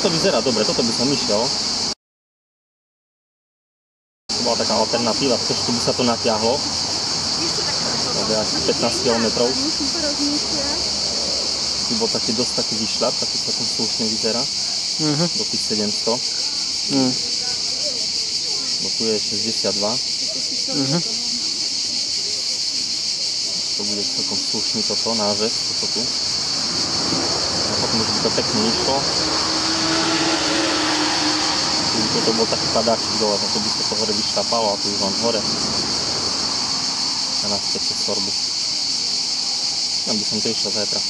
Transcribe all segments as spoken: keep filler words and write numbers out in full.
to vyzerá dobre, toto by som išiel. To bola taká alternatíva, trošku by sa to natiahlo. Dobre, až pätnásť kilometrov. To bol taký dosť taký vyšľap, taký celkom slušne vyzerá. Uh-huh. Do tých sedemsto. Uh-huh. Bo tu je šesťdesiatdva. Uh-huh. To bude celkom slušný toto, nážez, toto tu. A potom už by to pekne išlo. Toto bol taký padáčik dole, to by sa to hore vyšľapalo a tu už len hore. A naspäť cez sorbu. Tam by som to išiel zajtra.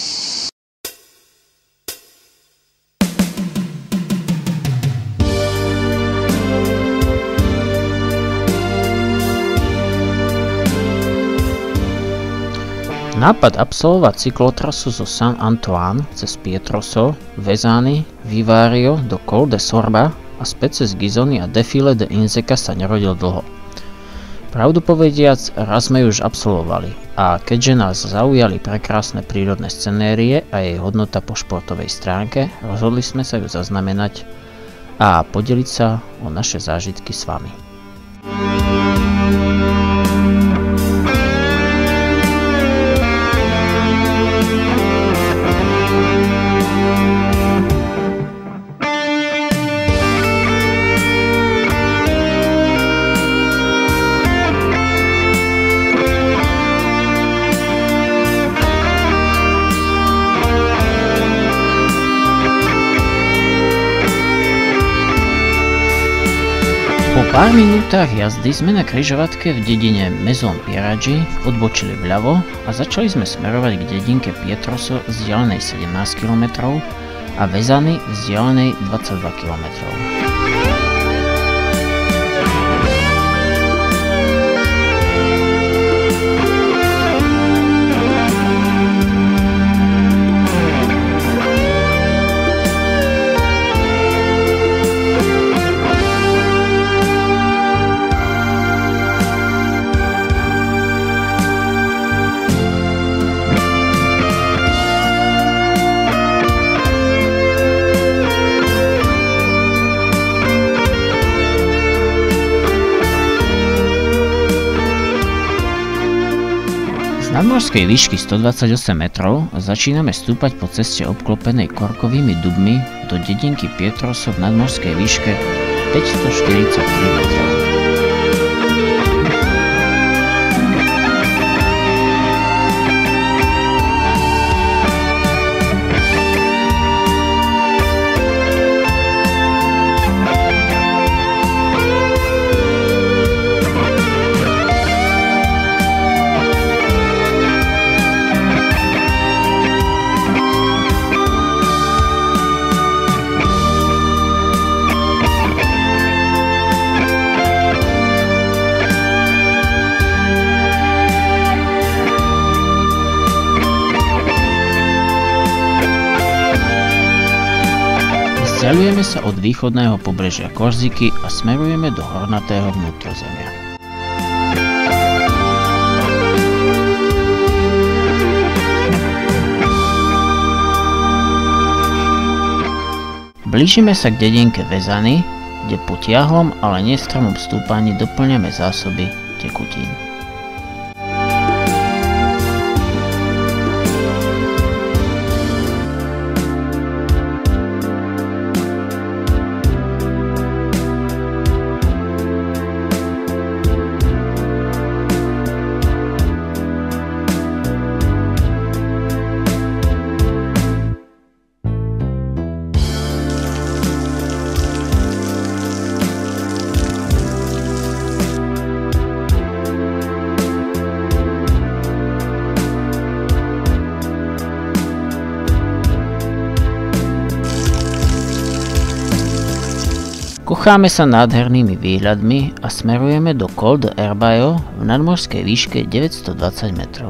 Nápad absolvovať cyklotrasu zo San Antoine cez Pietroso, Vezany, Vivario do Col de Sorba a späť cez Ghisoni a Defile de Inzeca sa nerodil dlho. Pravdu povediac, raz sme ju už absolvovali a keďže nás zaujali prekrásne prírodné scenérie a jej hodnota po športovej stránke, rozhodli sme sa ju zaznamenať a podeliť sa o naše zážitky s vami. Po pár minútach jazdy sme na križovatke v dedine Maison Pieraggi odbočili vľavo a začali sme smerovať k dedinke Pietroso vzdialenej sedemnásť kilometrov a Vezany vzdialenej dvadsaťdva kilometrov. Z nadmorskej výšky stodvadsaťosem metrov začíname stúpať po ceste obklopenej korkovými dubmi do dedinky Pietroso v nadmorskej výške päťstoštyridsaťtri metrov. Vzdialujeme sa od východného pobrežia Korziky a smerujeme do hornatého vnútrozemia. Blížime sa k dedinke Vezany, kde po tiahlom, ale nestrmom stúpaní doplňame zásoby tekutín. Kocháme sa nádhernými výhľadmi a smerujeme do Col de Erbaio v nadmorskej výške deväťstodvadsať metrov.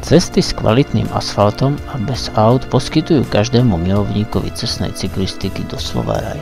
Cesty s kvalitným asfaltom a bez aut poskytujú každému milovníkovi cestnej cyklistiky doslova raj.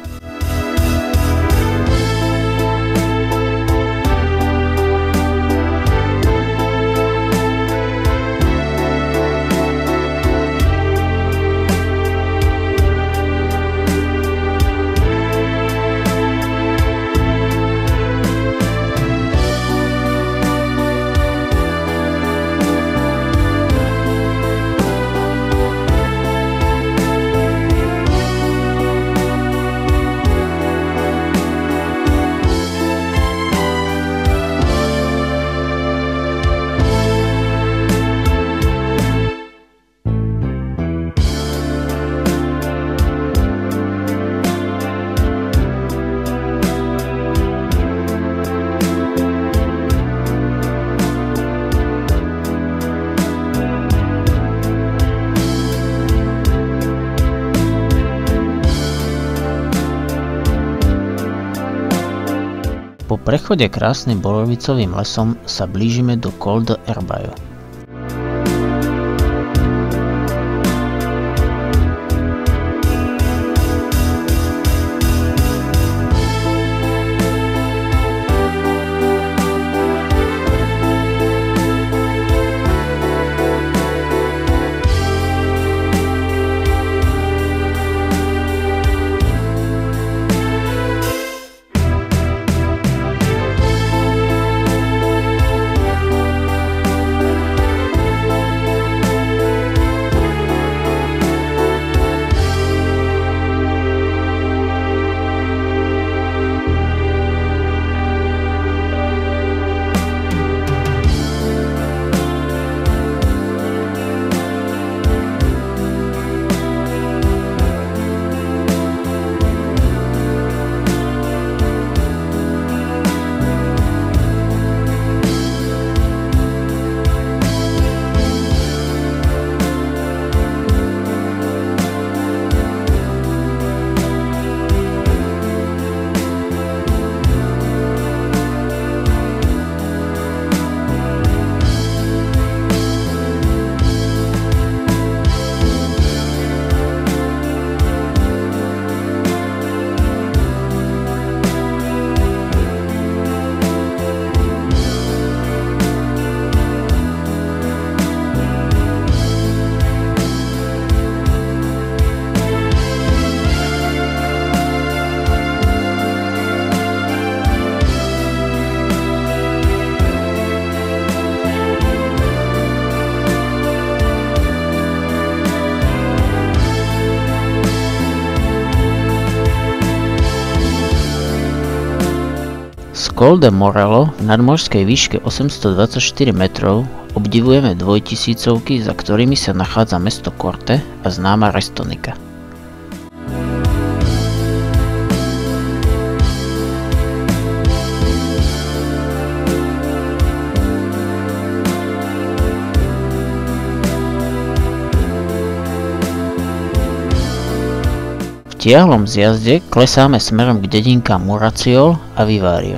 Po prechode krásnym borovicovým lesom sa blížime do Col d'Herbayo. Col de Morello v nadmorskej výške osemstodvadsaťštyri metrov obdivujeme dvojtisícovky, za ktorými sa nachádza mesto Corte a známa Restonica. V tiahlom zjazde klesáme smerom k dedinkám Muracciol a Vivario.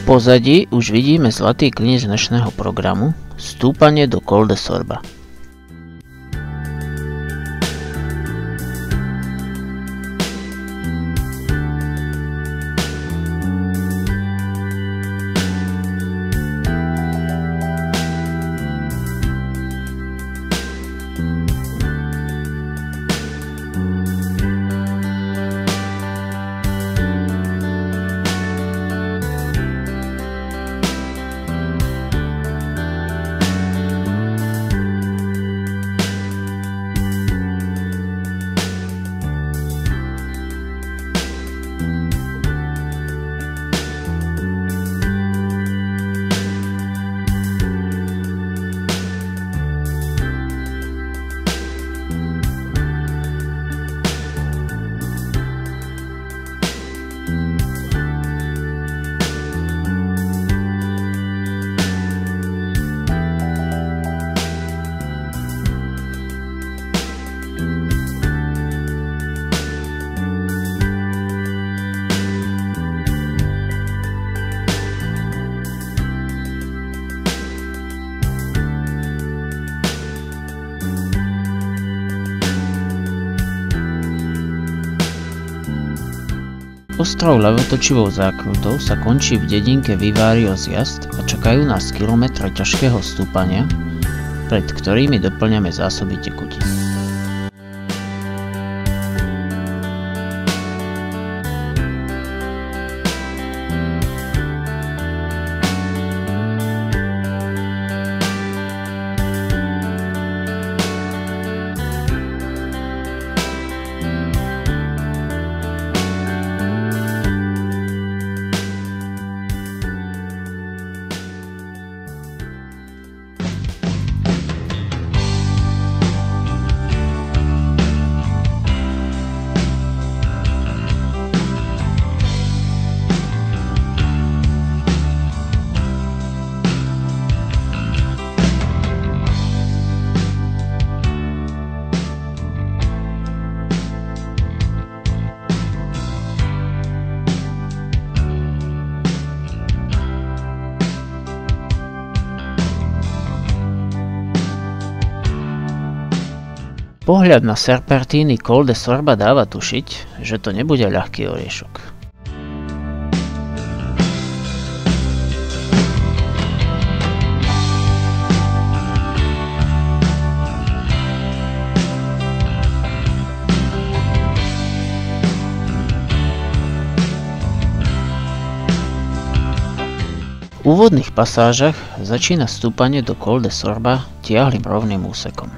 pozadí už vidíme zlatý klinec dnešného programu, stúpanie do Col de Sorba. Ostrov ľavotočivou zákrutou sa končí v dedinke Vivario Zjazd a čakajú nás kilometre ťažkého stúpania, pred ktorými doplňame zásoby tekutín. Pohľad na serpentíny Col de Sorba dáva tušiť, že to nebude ľahký oriešok. V úvodných pasážach začína stúpanie do Col de Sorba tiahlym rovným úsekom.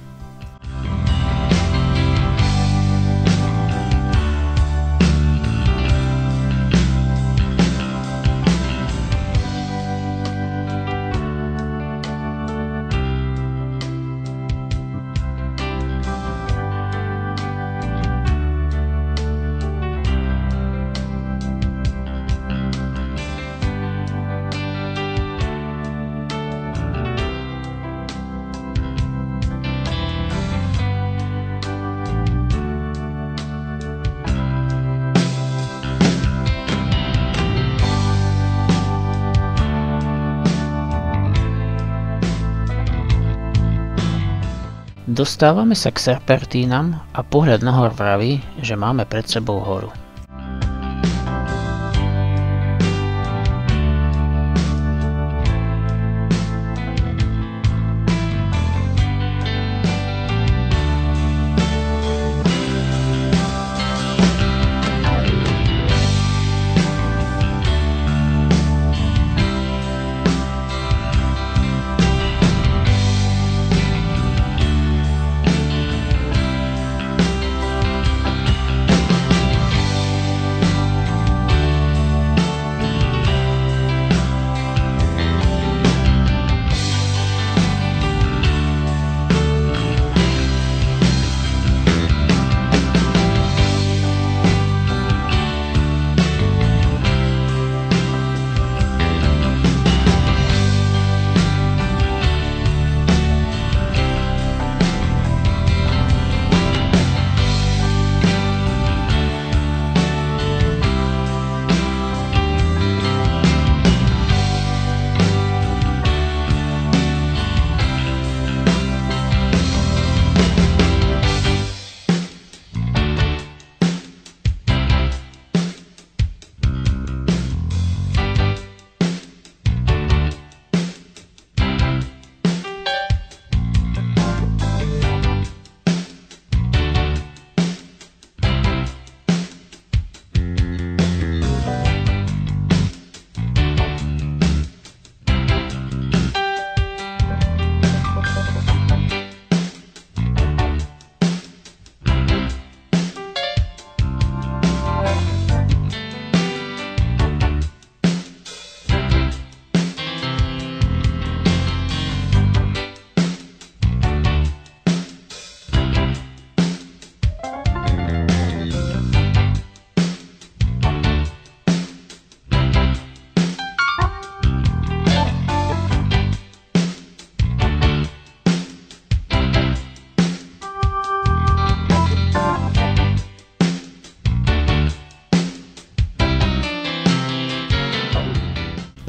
Dostávame sa k serpentínam a pohľad nahor vraví, že máme pred sebou horu.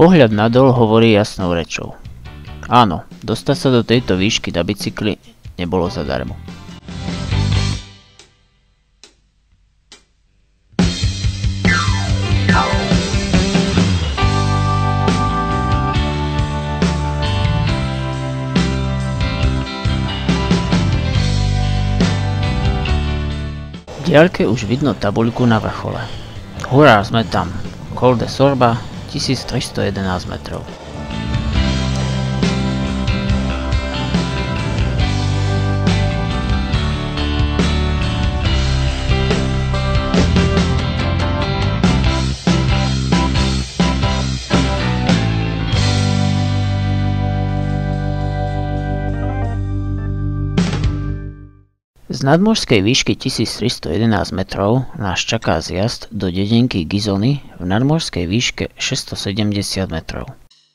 Pohľad nadol hovorí jasnou rečou. Áno, dostať sa do tejto výšky na bicykli nebolo zadarmo. V diaľke už vidno tabuľku na vrchole. Hurá, sme tam. Col de Sorba, tisíctristojedenásť metrov. Z nadmorskej výšky tisíctristojedenásť metrov nás čaká zjazd do dedinky Gizony v nadmorskej výške šesťstosedemdesiat metrov.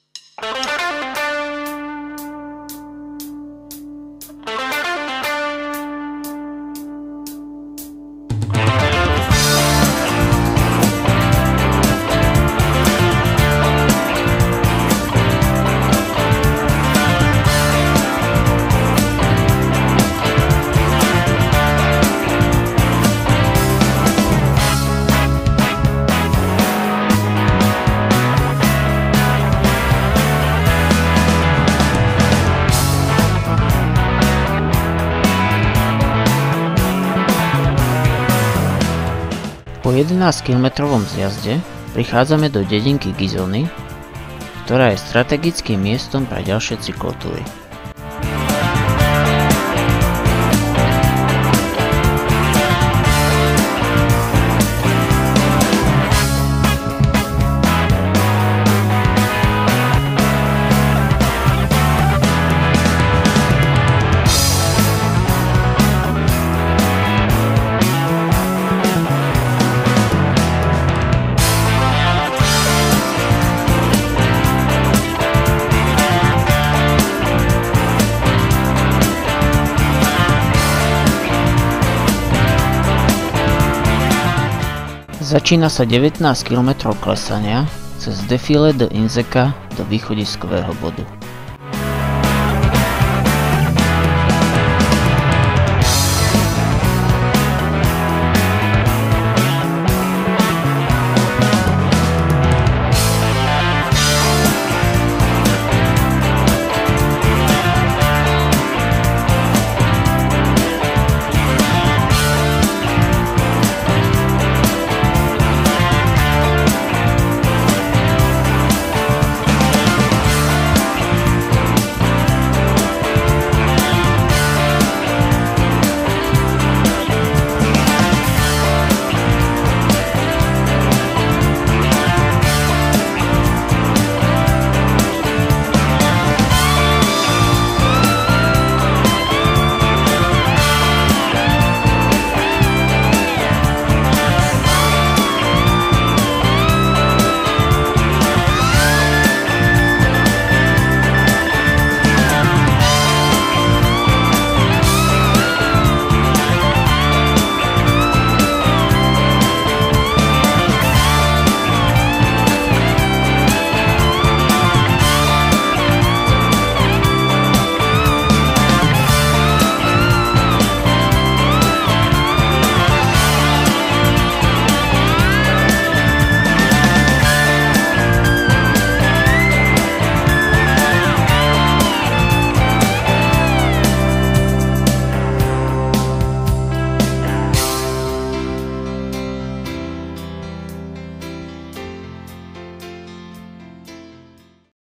Po jedenásťkilometrovom zjazde prichádzame do dedinky Gizony, ktorá je strategickým miestom pre ďalšie cyklotúry. Začína sa devätnásť kilometrov klesania cez Defile de Inzeka do východiskového bodu.